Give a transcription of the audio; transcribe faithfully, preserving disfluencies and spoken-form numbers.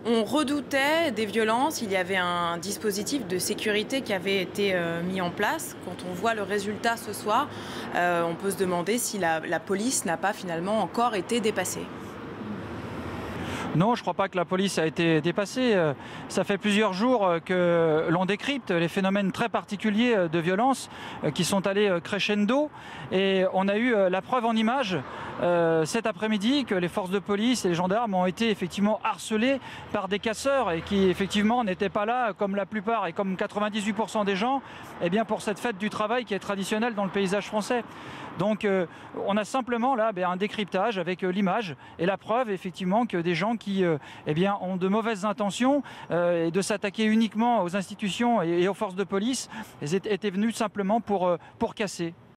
On redoutait des violences, il y avait un dispositif de sécurité qui avait été euh, mis en place. Quand on voit le résultat ce soir, euh, on peut se demander si la, la police n'a pas finalement encore été dépassée. Non, je ne crois pas que la police a été dépassée. Ça fait plusieurs jours que l'on décrypte les phénomènes très particuliers de violence qui sont allés crescendo. Et on a eu la preuve en images euh, cet après-midi que les forces de police et les gendarmes ont été effectivement harcelés par des casseurs et qui effectivement n'étaient pas là comme la plupart et comme quatre-vingt-dix-huit pour cent des gens eh bien, pour cette fête du travail qui est traditionnelle dans le paysage français. Donc euh, on a simplement là ben, un décryptage avec euh, l'image et la preuve effectivement que des gens qui euh, eh bien, ont de mauvaises intentions euh, et de s'attaquer uniquement aux institutions et, et aux forces de police étaient venus simplement pour, euh, pour casser.